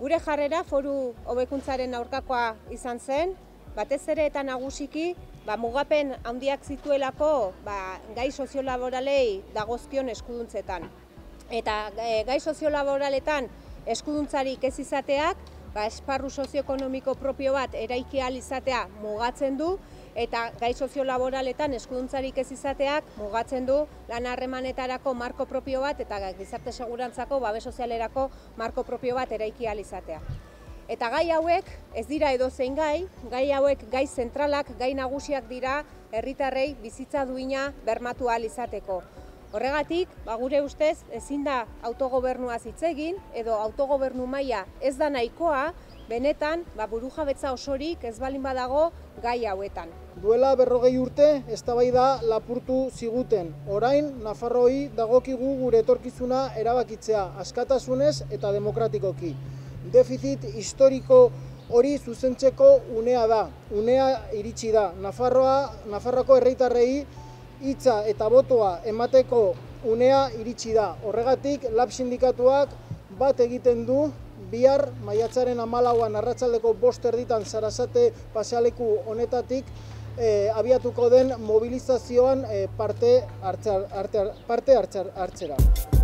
Gure jarrera foru hobekuntzaren aurkakoa izan zen, batez ere eta nagusiki mugapen handiak zituelako gai soziolaboralei dagozkion eskuduntzetan. Eta gai soziolaboraletan eskuduntzarik ez izateak, esparru sozioekonomiko propio bat eraiki ahal izatea mugatzen du, eta gai soziolaboraletan eskuduntzarik ez izateak mugatzen du lan harremanetarako marko propio bat eta gizarte segurantzako babes sozialerako marko propio bat eraiki ahal izatea. Eta gai hauek ez dira edozein gai hauek gai zentralak, gai nagusiak dira herritarrei bizitza duina bermatu ahal izateko. Horregatik, gure ustez, ezin da autogobernuaz hitz egin edo autogobernu maila ez da nahikoa, benetan burujabetza osorik ez baldin badago gai hauetan. Duela 40 urte eztabaida lapurtu ziguten. Orain Nafarroei dagokigu gure etorkizuna erabakitzea askatasunez eta demokratikoki. Defizit historiko hori zuzentzeko unea da. Unea iritsi da. Nafarroako herritarrei hitza eta botoa emateko unea iritsi da. Horregatik LAB sindikatuak bat egiten du bihar maiatzaren 14an arratsaldeko 5:00 Sarasate pasealeku honetatik abiatuko den mobilizazioan parte hartzera.